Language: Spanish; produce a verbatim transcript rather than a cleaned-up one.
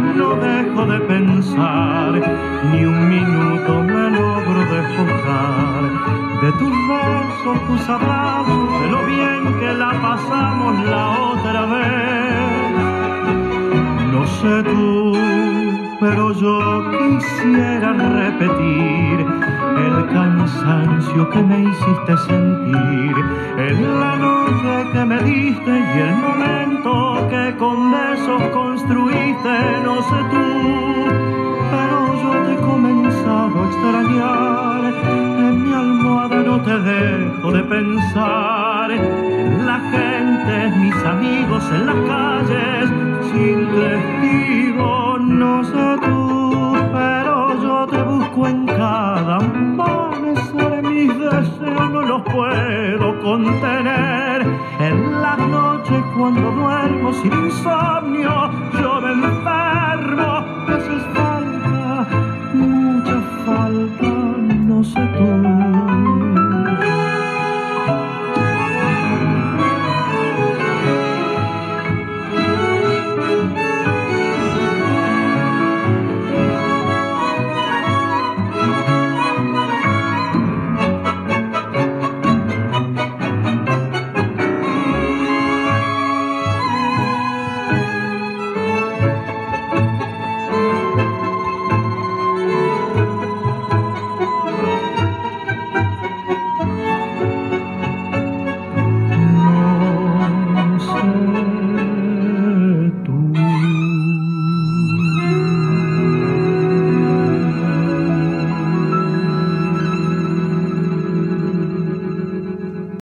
no dejo de pensar, ni un minuto me logro despojar de tus besos, tus abrazos, de lo bien que la pasamos la otra vez. No sé tú, pero yo quisiera repetir el cansancio que me hiciste sentir en la noche que me diste y el momento que con besos construiste. No sé tú, pero yo te he comenzado a extrañar. En mi almohada no te dejo de pensar en la gente, mis amigos en las calles, sin testigo. No sé tú, pero yo te busco en cada amanecer. Mis deseos no los puedo contener. En las noches cuando duermo sin insomnio